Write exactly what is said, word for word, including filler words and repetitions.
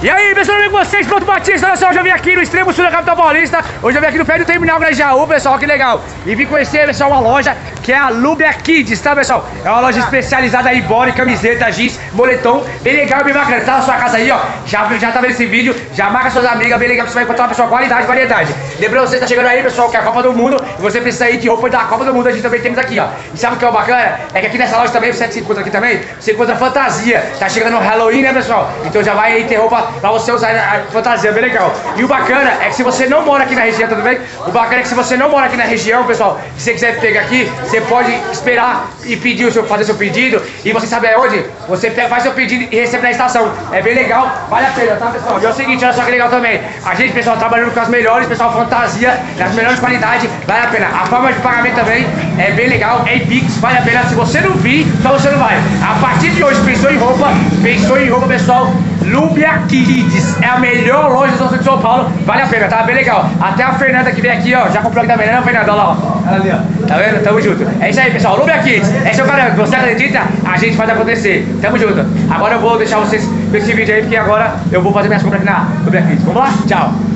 E aí, pessoal, tudo bem com vocês? Pronto, Batista, olha só, eu já vim aqui no extremo sul da capital paulista. Hoje eu vim aqui no pé do terminal Grajaú, pessoal, que legal. E vim conhecer, pessoal, uma loja que é a Lubia Kids, tá, pessoal? É uma loja especializada em body, camiseta, jeans, moletom. Bem legal, bem bacana. Tá na sua casa aí, ó. Já, já tá vendo esse vídeo, já marca suas amigas, bem legal, que você vai encontrar uma pessoa qualidade, variedade. Lembrando, você tá chegando aí, pessoal, que é a Copa do Mundo. E você precisa ir de roupa da Copa do Mundo, a gente também temos aqui, ó. E sabe o que é o bacana? É que aqui nessa loja também, você se encontra aqui também, você encontra fantasia. Tá chegando o Halloween, né, pessoal? Então já vai aí ter roupa pra você usar a fantasia, bem legal. E o bacana é que se você não mora aqui na região, tudo bem? O bacana é que se você não mora aqui na região, pessoal, se você quiser pegar aqui, você pode esperar e pedir o seu, fazer seu pedido. E você sabe aonde? Você pega, faz seu pedido e recebe na estação. É bem legal, vale a pena, tá, pessoal? E é o seguinte, olha só que legal também. A gente, pessoal, trabalhando com as melhores, pessoal, fantasia, das melhores qualidades, vale a pena. A forma de pagamento também é bem legal, é em Pix, vale a pena. Se você não vir, só você não vai. A partir de hoje, pensou em roupa, pensou em roupa, pessoal, Lubia Kids é a melhor loja do de São Paulo, vale a pena, tá? Bem legal. Até a Fernanda que vem aqui, ó, já comprou aqui também, né, Fernanda? Olha lá, ó. Ela ali, ó. Tá vendo? Tamo junto. É isso aí, pessoal. Lubia Kids. Esse é o cara. Você acredita? A gente faz acontecer. Tamo junto. Agora eu vou deixar vocês ver esse vídeo aí, porque agora eu vou fazer minhas compras aqui na Lubia Kids. Vamos lá? Tchau.